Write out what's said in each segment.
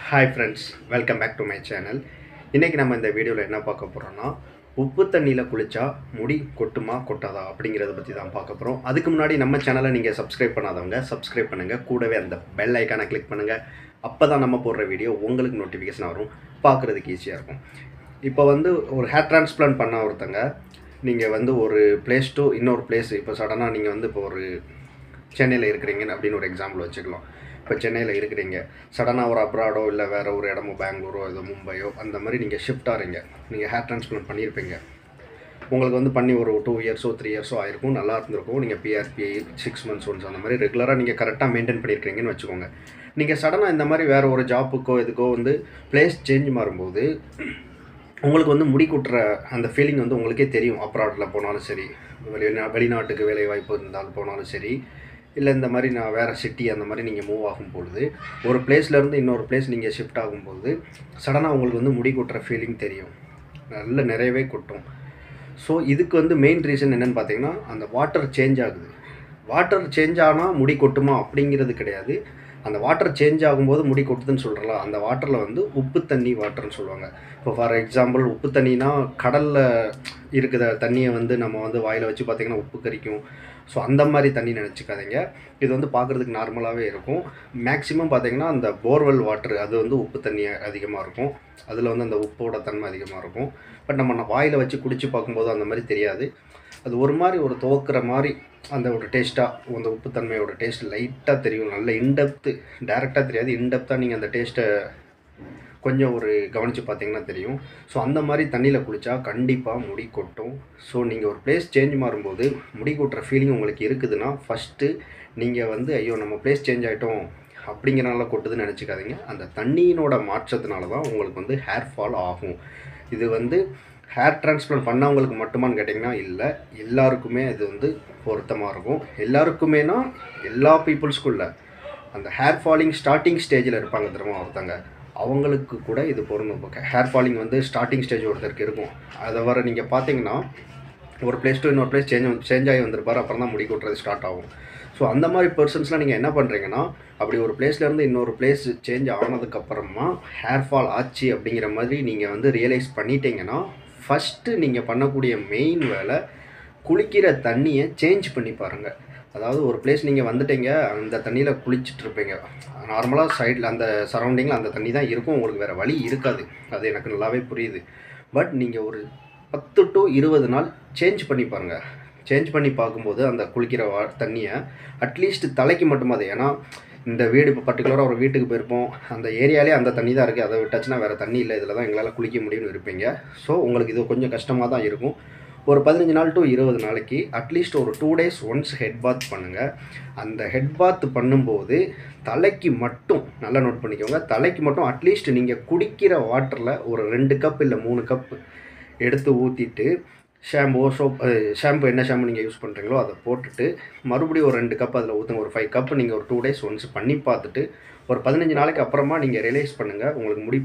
Hi friends, welcome back to my channel. இன்னைக்கு நம்ம இந்த வீடியோல என்ன பார்க்க போறோம்னா உப்பு தண்ணியில குளிச்சா முடி கொட்டுமா கொட்டாதா அப்படிங்கறத பத்தி தான் பார்க்க போறோம். அதுக்கு முன்னாடி நம்ம சேனலை நீங்க Subscribe பண்ணாதவங்க Subscribe பண்ணுங்க. கூடவே அந்த பெல் ஐகானை கிளிக் பண்ணுங்க. அப்பதான் நம்ம போடுற வீடியோ உங்களுக்கு நோட்டிஃபிகேஷன் வரும். பார்க்கிறதுக்கு ஈஸியா இருக்கும். இப்போ வந்து ஒரு ஹேர் டிரான்ஸ்பிளான்ட் பண்ண ஒருத்தங்க நீங்க வந்து ஒரு பிளேஸ் டு இன்னொரு பிளேஸ் இப்போ சடனா நீங்க வந்து இப்போ ஒரு சென்னையில் இருக்கிறீங்க அப்படின்னு ஒரு எக்ஸாம்பிள் வச்சுக்கலாம். இப்போ சென்னையில் இருக்கிறீங்க, சடனாக ஒரு அப்ராடோ இல்லை வேறு ஒரு இடமோ பெங்களூரோ ஏதோ மும்பையோ அந்த மாதிரி நீங்கள் ஷிஃப்ட் ஆகிறீங்க. நீங்கள் ஹேர் டிரான்ஸ்பிளான்ட் பண்ணியிருப்பீங்க. உங்களுக்கு வந்து பண்ணி ஒரு 2 இயர்ஸோ 3 இயர்ஸோ ஆயிருக்கும், நல்லா இருந்திருக்கும். நீங்கள் பிஆர்பிஐ 6 months ஒன்ஸ் அந்த மாதிரி ரெகுலராக நீங்கள் கரெக்டாக மெயின்டைன் பண்ணியிருக்கீங்கன்னு வச்சுக்கோங்க. நீங்கள் சடனாக இந்த மாதிரி வேறு ஒரு ஜாப்புக்கோ இதுக்கோ வந்து பிளேஸ் சேஞ்ச் மாறும்போது உங்களுக்கு வந்து முடி கொட்டுற அந்த ஃபீலிங் வந்து உங்களுக்கே தெரியும். அப்ராடில் போனாலும் சரி, வெளிநாட்டுக்கு வேலை வாய்ப்பு இருந்தாலும் போனாலும் சரி, இல்லை இந்த மாதிரி நான் வேறு சிட்டி அந்த மாதிரி நீங்கள் மூவ் ஆகும்பொழுது ஒரு பிளேஸ்லேருந்து இன்னொரு பிளேஸ் நீங்கள் ஷிஃப்ட் ஆகும்போது சடனாக உங்களுக்கு வந்து முடி கொட்டுற ஃபீலிங் தெரியும், நல்ல நிறையவே கொட்டும். ஸோ இதுக்கு வந்து மெயின் ரீசன் என்னென்னு பார்த்தீங்கன்னா அந்த வாட்டர் சேஞ்ச் ஆகுது. வாட்டர் சேஞ்ச் ஆனால் முடி கொட்டுமா அப்படிங்கிறது கிடையாது. அந்த வாட்டர் சேஞ்ச் ஆகும்போது முடி கொட்டுதுன்னு சொல்கிறல, அந்த வாட்டரில் வந்து உப்பு தண்ணி வாட்டர்னு சொல்லுவாங்க. இப்போ ஃபார் எக்ஸாம்பிள் உப்பு தண்ணினா கடலில் இருக்கிற தண்ணியை வந்து நம்ம வந்து வாயில் வச்சு பார்த்திங்கன்னா உப்பு கரிக்கும். ஸோ அந்த மாதிரி தண்ணி நினச்சிக்காதீங்க. இது வந்து பார்க்குறதுக்கு நார்மலாகவே இருக்கும். மேக்ஸிமம் பார்த்திங்கன்னா அந்த போர்வெல் வாட்டர் அது வந்து உப்பு தண்ணி அதிகமாக இருக்கும். அதில் வந்து அந்த உப்போட தன்மை அதிகமாக இருக்கும். பட் நம்ம வாயில் வச்சு குடித்து பார்க்கும்போது அந்த மாதிரி தெரியாது. அது ஒரு மாதிரி ஒரு துவக்கிற மாதிரி அந்த ஒரு டேஸ்ட்டாக அந்த உப்புத்தன்மையோட டேஸ்ட் லைட்டாக தெரியும். நல்ல இன்டெப்த்து, டேரெக்டாக தெரியாது, இன்டெப்த்தாக நீங்கள் அந்த டேஸ்ட்டை கொஞ்சம் ஒரு கவனித்து பார்த்தீங்கன்னா தெரியும். ஸோ அந்த மாதிரி தண்ணியில் குளித்தா கண்டிப்பாக முடி கொட்டும். ஸோ நீங்கள் ஒரு பிளேஸ் சேஞ்ச் மாறும்போது முடி கொட்டுற ஃபீலிங் உங்களுக்கு இருக்குதுன்னா ஃபஸ்ட்டு நீங்கள் வந்து ஐயோ நம்ம பிளேஸ் சேஞ்ச் ஆகிட்டோம் அப்படிங்கிறனால கொட்டுதுன்னு நினச்சிக்காதீங்க. அந்த தண்ணியினோட மாற்றத்தினால தான் உங்களுக்கு வந்து ஹேர் ஃபால் ஆகும். இது வந்து ஹேர் டிரான்ஸ்பிளான்ட் பண்ணவங்களுக்கு மட்டுமான்னு கேட்டிங்கன்னா இல்லை, எல்லாருக்குமே இது வந்து பொருத்தமாக இருக்கும். எல்லாருக்குமேனா எல்லா பீப்புள்ஸ்க்கும் இல்லை, அந்த ஹேர் ஃபாலிங் ஸ்டார்டிங் ஸ்டேஜில் இருப்பாங்க தெரியுமா ஒருத்தங்க, அவங்களுக்கு கூட இது பொருந்தும். ஹேர் ஃபாலிங் வந்து ஸ்டார்டிங் ஸ்டேஜ் ஒருத்தருக்கு இருக்கும். அதை வர நீங்கள் பார்த்தீங்கன்னா ஒரு பிளேஸ் டு இன்னொரு பிளேஸ் சேஞ்ச் ஆகி வந்திருப்பார், அப்புறம் தான் முடி கொட்டுறது ஸ்டார்ட் ஆகும். ஸோ அந்த மாதிரி பர்சன்ஸ்லாம் நீங்கள் என்ன பண்ணுறீங்கன்னா அப்படி ஒரு பிளேஸ்லேருந்து இன்னொரு பிளேஸ் சேஞ்ச் ஆனதுக்கப்புறமா ஹேர் ஃபால் ஆச்சு அப்படிங்கிற மாதிரி நீங்கள் வந்து ரியலைஸ் பண்ணிட்டீங்கன்னா ஃபஸ்ட்டு நீங்கள் பண்ணக்கூடிய மெயின் வேலை குளிக்கிற தண்ணியை சேஞ்ச் பண்ணி பாருங்கள். அதாவது ஒரு பிளேஸ் நீங்கள் வந்துட்டீங்க, அந்த தண்ணியில் குளிச்சுட்ருப்பீங்க, நார்மலாக சைடில் அந்த சரௌண்டிங்கில் அந்த தண்ணி தான் இருக்கும், உங்களுக்கு வேறு வழி இருக்காது, அது எனக்கு நல்லாவே புரியுது. பட் நீங்கள் ஒரு 10 to 20 நாள் சேஞ்ச் பண்ணி பாருங்கள். சேஞ்ச் பண்ணி பார்க்கும்போது அந்த குளிக்கிற தண்ணியை அட்லீஸ்ட் தலைக்கு மட்டுமாது, ஏன்னா இந்த வீடு இப்போ பர்டிகுலராக ஒரு வீட்டுக்கு போயிருப்போம், அந்த ஏரியாலே அந்த தண்ணி தான் இருக்குது, அதை விட்டாச்சுன்னா வேறு தண்ணி இல்லை, இதில் தான் எங்களால் குளிக்க முடியும்னு இருப்பீங்க. ஸோ உங்களுக்கு இது கொஞ்சம் கஷ்டமாக தான் இருக்கும். ஒரு 15 நாள் to 20 நாளைக்கு அட்லீஸ்ட் ஒரு 2 days ஒன்ஸ் ஹெட் பாத் பண்ணுங்கள். அந்த ஹெட் பாத் பண்ணும்போது தலைக்கு மட்டும் நல்லா நோட் பண்ணிக்கோங்க, தலைக்கு மட்டும் அட்லீஸ்ட் நீங்கள் குடிக்கிற வாட்டரில் ஒரு 2 கப் இல்லை 3 கப் எடுத்து ஊற்றிட்டு ஷாம்பு என்ன ஷாம்பு நீங்கள் யூஸ் பண்ணுறீங்களோ அதை போட்டுட்டு மறுபடியும் ஒரு 2 கப் அதில் ஊற்றுங்க. ஒரு 5 கப் நீங்கள் ஒரு 2 days ஒன்ஸ் பண்ணி பார்த்துட்டு ஒரு 15 நாளைக்கு அப்புறமா நீங்கள் ரியலைஸ் பண்ணுங்கள் உங்களுக்கு முடி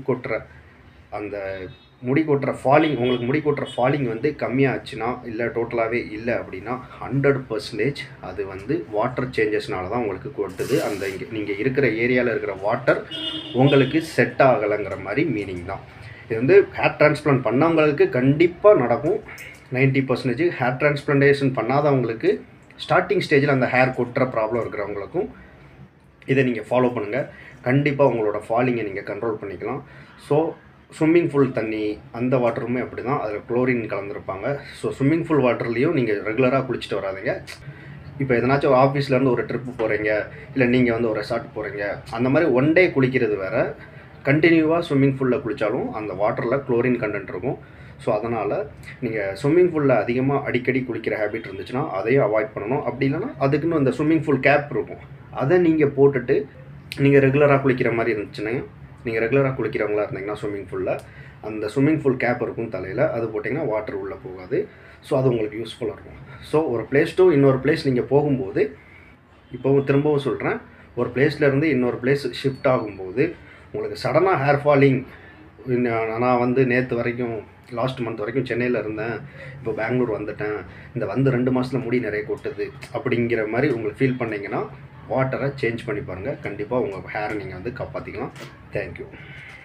கொட்டுற ஃபாலிங், உங்களுக்கு முடி கொட்டுற ஃபாலிங் வந்து கம்மியாச்சுன்னா இல்லை டோட்டலாகவே இல்லை அப்படின்னா 100% அது வந்து வாட்டர் சேஞ்சஸ்னால தான் உங்களுக்கு கொட்டுது. அந்த நீங்கள் இருக்கிற ஏரியாவில் இருக்கிற வாட்டர் உங்களுக்கு செட் ஆகலைங்கிற மாதிரி மீனிங் தான். இது வந்து ஹேர் டிரான்ஸ்பிளான்ட் பண்ணவங்களுக்கு கண்டிப்பாக நடக்கும். 90% ஹேர் டிரான்ஸ்பிளான்டேஷன் பண்ணாதவங்களுக்கு ஸ்டார்டிங் ஸ்டேஜில் அந்த ஹேர் கொட்டுற ப்ராப்ளம் இருக்கிறவங்களுக்கும் இதை நீங்கள் ஃபாலோ பண்ணுங்கள். கண்டிப்பாக உங்களோட ஃபாலிங்கை நீங்கள் கண்ட்ரோல் பண்ணிக்கலாம். ஸோ ஸ்விம்மிங் பூல் தண்ணி அந்த வாட்டருமே அப்படி தான், அதில் குளோரின் கலந்துருப்பாங்க. ஸோ ஸ்விம்மிங் பூல் வாட்டர்லேயும் நீங்கள் ரெகுலராக குளிச்சுட்டு வராதிங்க. இப்போ எதனாச்சும் ஆஃபீஸ்லேருந்து ஒரு ட்ரிப்பு போகிறீங்க, இல்லை நீங்கள் வந்து ஒரு ரெசார்ட் போகிறீங்க, அந்த மாதிரி ஒன் டே குளிக்கிறது வேறு, கண்டினியூவாக ஸ்விம்மிங் பூலில் குளித்தாலும் அந்த வாட்டரில் குளோரின் கண்டென்ட் இருக்கும். ஸோ அதனால் நீங்கள் ஸ்விம்மிங் பூலில் அதிகமாக அடிக்கடி குளிக்கிற ஹேபிட் இருந்துச்சுன்னா அதையும் அவாய்ட் பண்ணணும். அப்படி இல்லைனா அதுக்குன்னு அந்த ஸ்விம்மிங் பூல் கேப் இருக்கும், அதை நீங்கள் போட்டுட்டு நீங்கள் ரெகுலராக குளிக்கிற மாதிரி இருந்துச்சுன்னா, நீங்கள் ரெகுலராக குளிக்கிறவங்களா இருந்தீங்கன்னா ஸ்விம்மிங் பூலில் அந்த ஸ்விம்மிங் பூல் கேப் இருக்கும் தலையில், அது போட்டிங்கன்னா வாட்டர் உள்ளே போகாது. ஸோ அது உங்களுக்கு யூஸ்ஃபுல்லாக இருக்கும். ஸோ ஒரு பிளேஸ் டு இன்னொரு பிளேஸ் நீங்கள் போகும்போது, இப்போவும் திரும்பவும் சொல்கிறேன், ஒரு பிளேஸ்லேருந்து இன்னொரு பிளேஸ் ஷிஃப்ட் ஆகும்போது உங்களுக்கு சடனாக ஹேர் ஃபாலிங், நான் வந்து நேற்று வரைக்கும் லாஸ்ட் மந்த் வரைக்கும் சென்னையில் இருந்தேன், இப்போ பெங்களூர் வந்துட்டேன், இந்த வந்து 2 மாதத்தில் முடி நிறைய கொட்டுது அப்படிங்கிற மாதிரி உங்களுக்கு ஃபீல் பண்ணிங்கன்னா வாட்டரை சேஞ்ச் பண்ணி பாருங்கள். கண்டிப்பாக உங்கள் ஹேரை நீங்கள் வந்து காப்பாற்றிக்கலாம். தேங்க்யூ.